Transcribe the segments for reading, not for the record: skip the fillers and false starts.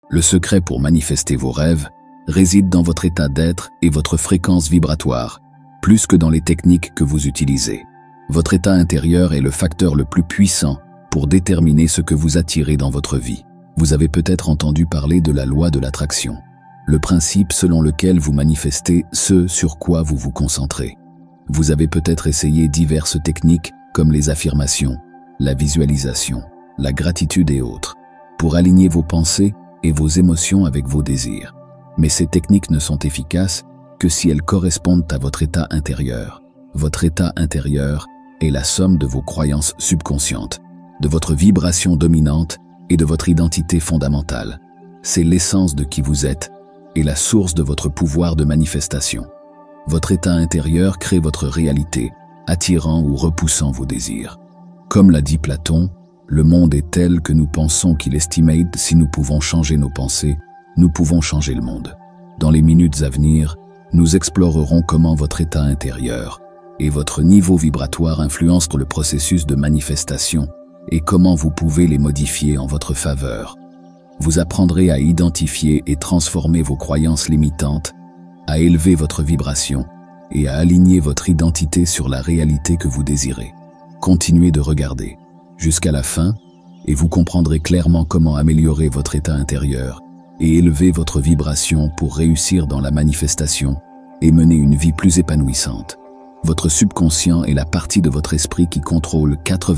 Le secret pour manifester vos rêves réside dans votre état d'être et votre fréquence vibratoire, plus que dans les techniques que vous utilisez. Votre état intérieur est le facteur le plus puissant pour déterminer ce que vous attirez dans votre vie. Vous avez peut-être entendu parler de la loi de l'attraction, le principe selon lequel vous manifestez ce sur quoi vous vous concentrez. Vous avez peut-être essayé diverses techniques comme les affirmations, la visualisation, la gratitude et autres, pour aligner vos pensées et vos émotions avec vos désirs. Mais ces techniques ne sont efficaces que si elles correspondent à votre état intérieur. Votre état intérieur est la somme de vos croyances subconscientes, de votre vibration dominante et de votre identité fondamentale. C'est l'essence de qui vous êtes et la source de votre pouvoir de manifestation. Votre état intérieur crée votre réalité, attirant ou repoussant vos désirs. Comme l'a dit Platon, le monde est tel que nous pensons qu'il estimate. Si nous pouvons changer nos pensées, nous pouvons changer le monde. Dans les minutes à venir, nous explorerons comment votre état intérieur et votre niveau vibratoire influencent le processus de manifestation et comment vous pouvez les modifier en votre faveur. Vous apprendrez à identifier et transformer vos croyances limitantes, à élever votre vibration et à aligner votre identité sur la réalité que vous désirez. Continuez de regarder jusqu'à la fin et vous comprendrez clairement comment améliorer votre état intérieur et élever votre vibration pour réussir dans la manifestation et mener une vie plus épanouissante. Votre subconscient est la partie de votre esprit qui contrôle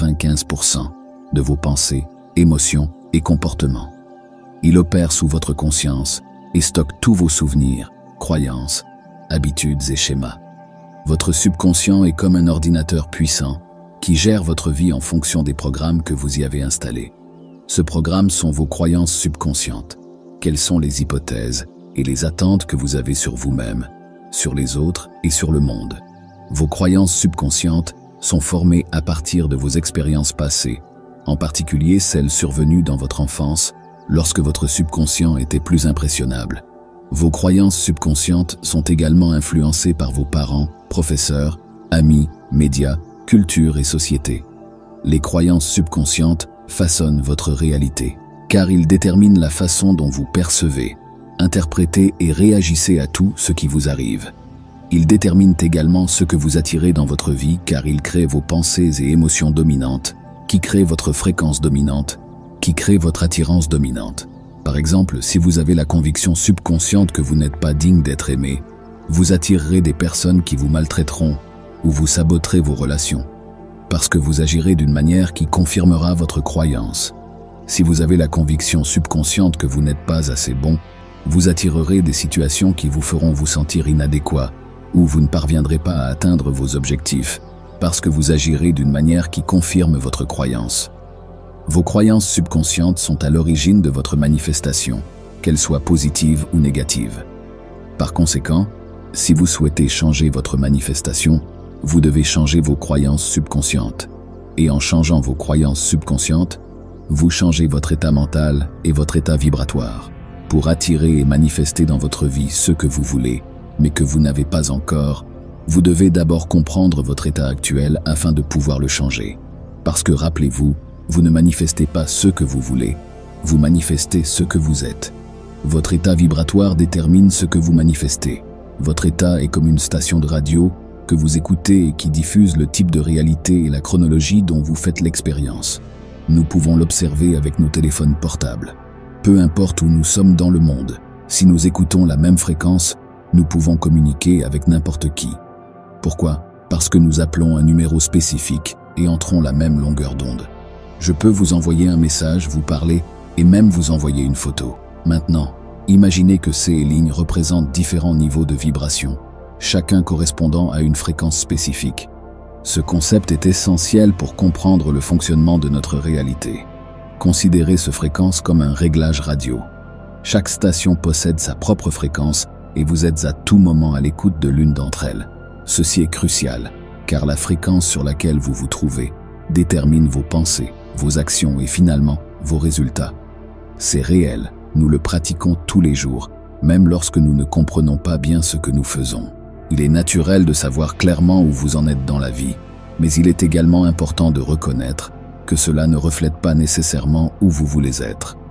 95% de vos pensées, émotions et comportements. Il opère sous votre conscience et stocke tous vos souvenirs, croyances, habitudes et schémas. Votre subconscient est comme un ordinateur puissant qui gère votre vie en fonction des programmes que vous y avez installés. Ce programme sont vos croyances subconscientes. Quelles sont les hypothèses et les attentes que vous avez sur vous-même, sur les autres et sur le monde. Vos croyances subconscientes sont formées à partir de vos expériences passées, en particulier celles survenues dans votre enfance, lorsque votre subconscient était plus impressionnable. Vos croyances subconscientes sont également influencées par vos parents, professeurs, amis, médias, culture et société. Les croyances subconscientes façonnent votre réalité, car ils déterminent la façon dont vous percevez, interprétez et réagissez à tout ce qui vous arrive. Ils déterminent également ce que vous attirez dans votre vie, car ils créent vos pensées et émotions dominantes, qui créent votre fréquence dominante, qui créent votre attirance dominante. Par exemple, si vous avez la conviction subconsciente que vous n'êtes pas digne d'être aimé, vous attirerez des personnes qui vous maltraiteront ou vous saboterez vos relations, parce que vous agirez d'une manière qui confirmera votre croyance. Si vous avez la conviction subconsciente que vous n'êtes pas assez bon, vous attirerez des situations qui vous feront vous sentir inadéquat ou vous ne parviendrez pas à atteindre vos objectifs, parce que vous agirez d'une manière qui confirme votre croyance. Vos croyances subconscientes sont à l'origine de votre manifestation, qu'elles soient positives ou négatives. Par conséquent, si vous souhaitez changer votre manifestation, vous devez changer vos croyances subconscientes. Et en changeant vos croyances subconscientes, vous changez votre état mental et votre état vibratoire pour attirer et manifester dans votre vie ce que vous voulez, mais que vous n'avez pas encore. Vous devez d'abord comprendre votre état actuel afin de pouvoir le changer. Parce que rappelez-vous, vous ne manifestez pas ce que vous voulez, vous manifestez ce que vous êtes. Votre état vibratoire détermine ce que vous manifestez. Votre état est comme une station de radio que vous écoutez et qui diffuse le type de réalité et la chronologie dont vous faites l'expérience. Nous pouvons l'observer avec nos téléphones portables. Peu importe où nous sommes dans le monde, si nous écoutons la même fréquence, nous pouvons communiquer avec n'importe qui. Pourquoi? Parce que nous appelons un numéro spécifique et entrons la même longueur d'onde. Je peux vous envoyer un message, vous parler et même vous envoyer une photo. Maintenant, imaginez que ces lignes représentent différents niveaux de vibration, chacun correspondant à une fréquence spécifique. Ce concept est essentiel pour comprendre le fonctionnement de notre réalité. Considérez cette fréquence comme un réglage radio. Chaque station possède sa propre fréquence et vous êtes à tout moment à l'écoute de l'une d'entre elles. Ceci est crucial, car la fréquence sur laquelle vous vous trouvez détermine vos pensées, vos actions et finalement vos résultats. C'est réel, nous le pratiquons tous les jours, même lorsque nous ne comprenons pas bien ce que nous faisons. Il est naturel de savoir clairement où vous en êtes dans la vie, mais il est également important de reconnaître que cela ne reflète pas nécessairement où vous voulez être.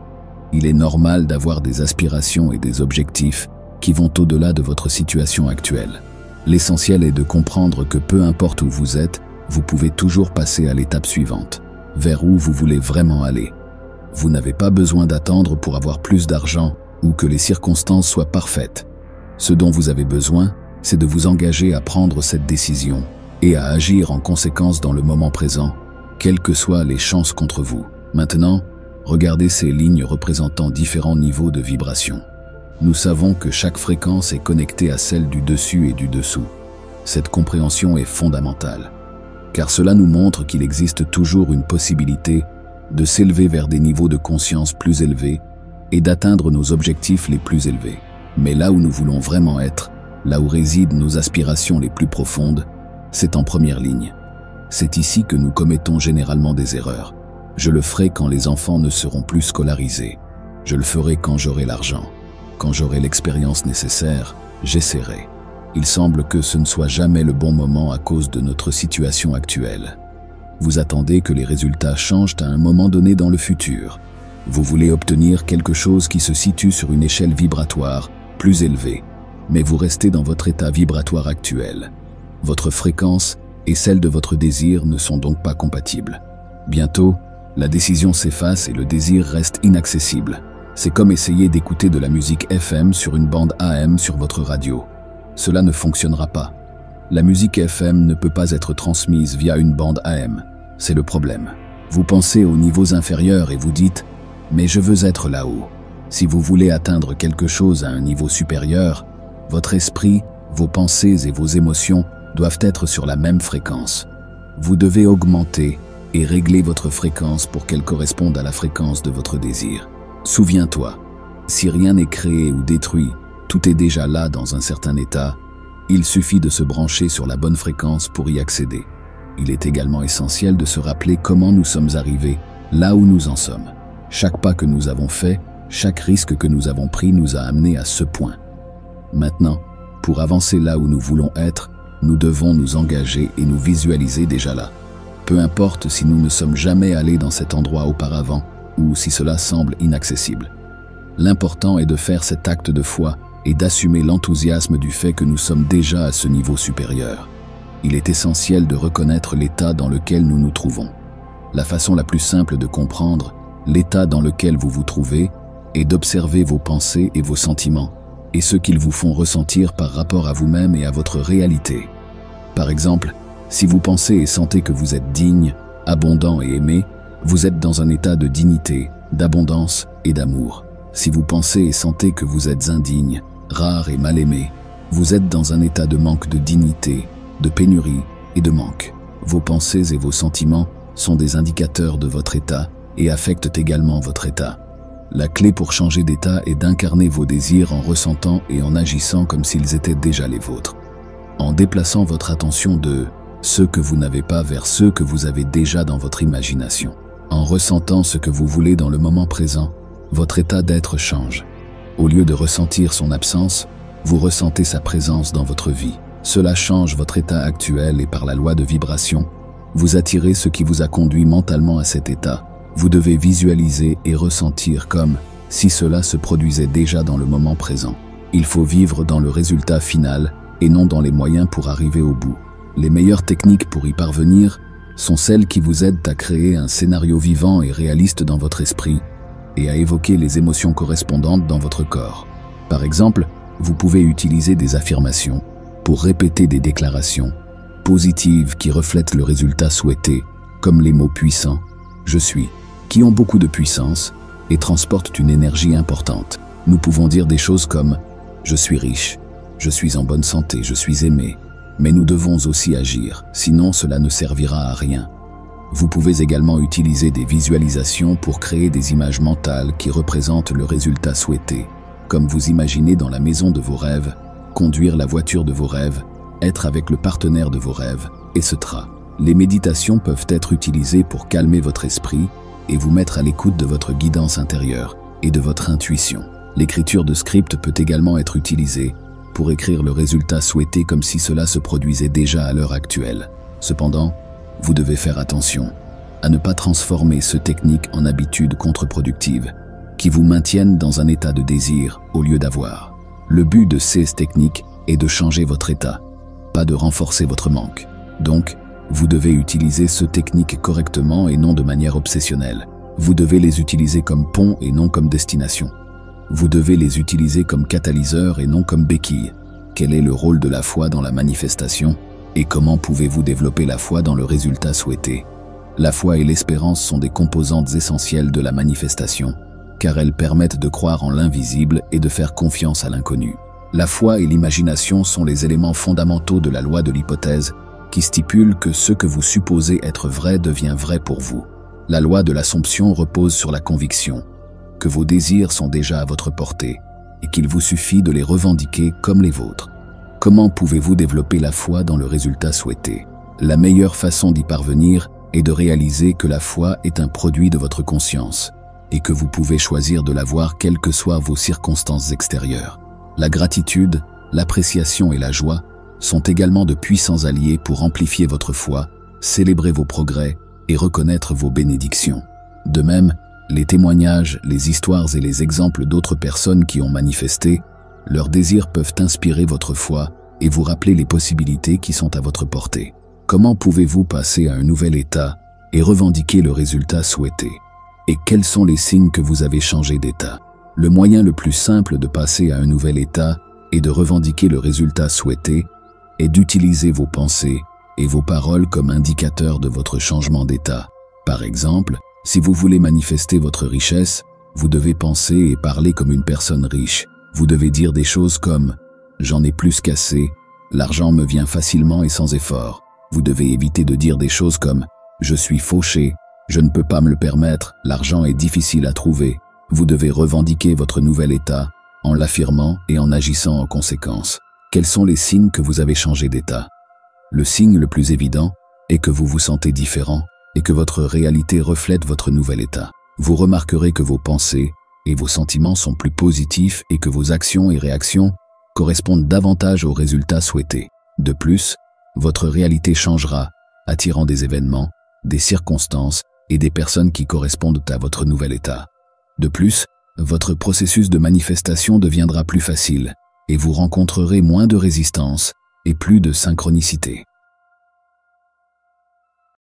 Il est normal d'avoir des aspirations et des objectifs qui vont au-delà de votre situation actuelle. L'essentiel est de comprendre que peu importe où vous êtes, vous pouvez toujours passer à l'étape suivante, vers où vous voulez vraiment aller. Vous n'avez pas besoin d'attendre pour avoir plus d'argent ou que les circonstances soient parfaites. Ce dont vous avez besoin, c'est de vous engager à prendre cette décision et à agir en conséquence dans le moment présent, quelles que soient les chances contre vous. Maintenant, regardez ces lignes représentant différents niveaux de vibration. Nous savons que chaque fréquence est connectée à celle du dessus et du dessous. Cette compréhension est fondamentale, car cela nous montre qu'il existe toujours une possibilité de s'élever vers des niveaux de conscience plus élevés et d'atteindre nos objectifs les plus élevés. Mais là où nous voulons vraiment être, là où résident nos aspirations les plus profondes, c'est en première ligne. C'est ici que nous commettons généralement des erreurs. Je le ferai quand les enfants ne seront plus scolarisés. Je le ferai quand j'aurai l'argent. Quand j'aurai l'expérience nécessaire, j'essaierai. Il semble que ce ne soit jamais le bon moment à cause de notre situation actuelle. Vous attendez que les résultats changent à un moment donné dans le futur. Vous voulez obtenir quelque chose qui se situe sur une échelle vibratoire plus élevée, mais vous restez dans votre état vibratoire actuel. Votre fréquence et celle de votre désir ne sont donc pas compatibles. Bientôt, la décision s'efface et le désir reste inaccessible. C'est comme essayer d'écouter de la musique FM sur une bande AM sur votre radio. Cela ne fonctionnera pas. La musique FM ne peut pas être transmise via une bande AM. C'est le problème. Vous pensez aux niveaux inférieurs et vous dites « mais je veux être là-haut ». Si vous voulez atteindre quelque chose à un niveau supérieur, votre esprit, vos pensées et vos émotions doivent être sur la même fréquence. Vous devez augmenter et régler votre fréquence pour qu'elle corresponde à la fréquence de votre désir. Souviens-toi, si rien n'est créé ou détruit, tout est déjà là dans un certain état. Il suffit de se brancher sur la bonne fréquence pour y accéder. Il est également essentiel de se rappeler comment nous sommes arrivés là où nous en sommes. Chaque pas que nous avons fait, chaque risque que nous avons pris nous a amenés à ce point. Maintenant, pour avancer là où nous voulons être, nous devons nous engager et nous visualiser déjà là. Peu importe si nous ne sommes jamais allés dans cet endroit auparavant ou si cela semble inaccessible. L'important est de faire cet acte de foi et d'assumer l'enthousiasme du fait que nous sommes déjà à ce niveau supérieur. Il est essentiel de reconnaître l'état dans lequel nous nous trouvons. La façon la plus simple de comprendre l'état dans lequel vous vous trouvez est d'observer vos pensées et vos sentiments et ce qu'ils vous font ressentir par rapport à vous-même et à votre réalité. Par exemple, si vous pensez et sentez que vous êtes digne, abondant et aimé, vous êtes dans un état de dignité, d'abondance et d'amour. Si vous pensez et sentez que vous êtes indigne, rare et mal aimé, vous êtes dans un état de manque de dignité, de pénurie et de manque. Vos pensées et vos sentiments sont des indicateurs de votre état et affectent également votre état. La clé pour changer d'état est d'incarner vos désirs en ressentant et en agissant comme s'ils étaient déjà les vôtres. En déplaçant votre attention de ce que vous n'avez pas vers ceux que vous avez déjà dans votre imagination. En ressentant ce que vous voulez dans le moment présent, votre état d'être change. Au lieu de ressentir son absence, vous ressentez sa présence dans votre vie. Cela change votre état actuel et par la loi de vibration, vous attirez ce qui vous a conduit mentalement à cet état. Vous devez visualiser et ressentir comme si cela se produisait déjà dans le moment présent. Il faut vivre dans le résultat final et non dans les moyens pour arriver au bout. Les meilleures techniques pour y parvenir sont celles qui vous aident à créer un scénario vivant et réaliste dans votre esprit et à évoquer les émotions correspondantes dans votre corps. Par exemple, vous pouvez utiliser des affirmations pour répéter des déclarations positives qui reflètent le résultat souhaité, comme les mots puissants « je suis », qui ont beaucoup de puissance et transportent une énergie importante. Nous pouvons dire des choses comme « je suis riche »,« je suis en bonne santé »,« je suis aimé », mais nous devons aussi agir, sinon cela ne servira à rien. Vous pouvez également utiliser des visualisations pour créer des images mentales qui représentent le résultat souhaité, comme vous imaginez dans la maison de vos rêves, conduire la voiture de vos rêves, être avec le partenaire de vos rêves, etc. Les méditations peuvent être utilisées pour calmer votre esprit et vous mettre à l'écoute de votre guidance intérieure et de votre intuition. L'écriture de script peut également être utilisée pour écrire le résultat souhaité comme si cela se produisait déjà à l'heure actuelle. Cependant, vous devez faire attention à ne pas transformer cette technique en habitude contre-productive. qui vous maintiennent dans un état de désir au lieu d'avoir. Le but de ces techniques est de changer votre état, pas de renforcer votre manque. Donc, vous devez utiliser ces techniques correctement et non de manière obsessionnelle. Vous devez les utiliser comme pont et non comme destination. Vous devez les utiliser comme catalyseur et non comme béquille. Quel est le rôle de la foi dans la manifestation et comment pouvez-vous développer la foi dans le résultat souhaité? La foi et l'espérance sont des composantes essentielles de la manifestation, car elles permettent de croire en l'invisible et de faire confiance à l'inconnu. La foi et l'imagination sont les éléments fondamentaux de la loi de l'hypothèse qui stipule que ce que vous supposez être vrai devient vrai pour vous. La loi de l'Assomption repose sur la conviction que vos désirs sont déjà à votre portée et qu'il vous suffit de les revendiquer comme les vôtres. Comment pouvez-vous développer la foi dans le résultat souhaité? La meilleure façon d'y parvenir est de réaliser que la foi est un produit de votre conscience et que vous pouvez choisir de l'avoir quelles que soient vos circonstances extérieures. La gratitude, l'appréciation et la joie sont également de puissants alliés pour amplifier votre foi, célébrer vos progrès et reconnaître vos bénédictions. De même, les témoignages, les histoires et les exemples d'autres personnes qui ont manifesté leurs désirs peuvent inspirer votre foi et vous rappeler les possibilités qui sont à votre portée. Comment pouvez-vous passer à un nouvel état et revendiquer le résultat souhaité? Et quels sont les signes que vous avez changé d'état? Le moyen le plus simple de passer à un nouvel état et de revendiquer le résultat souhaité est d'utiliser vos pensées et vos paroles comme indicateurs de votre changement d'état. Par exemple, si vous voulez manifester votre richesse, vous devez penser et parler comme une personne riche. Vous devez dire des choses comme « j'en ai plus qu'assez »,« l'argent me vient facilement et sans effort ». Vous devez éviter de dire des choses comme « je suis fauché »,« je ne peux pas me le permettre »,« l'argent est difficile à trouver ». Vous devez revendiquer votre nouvel état en l'affirmant et en agissant en conséquence. Quels sont les signes que vous avez changé d'état? Le signe le plus évident est que vous vous sentez différent et que votre réalité reflète votre nouvel état. Vous remarquerez que vos pensées et vos sentiments sont plus positifs et que vos actions et réactions correspondent davantage aux résultats souhaités. De plus, votre réalité changera, attirant des événements, des circonstances et des personnes qui correspondent à votre nouvel état. De plus, votre processus de manifestation deviendra plus facile et vous rencontrerez moins de résistance et plus de synchronicité.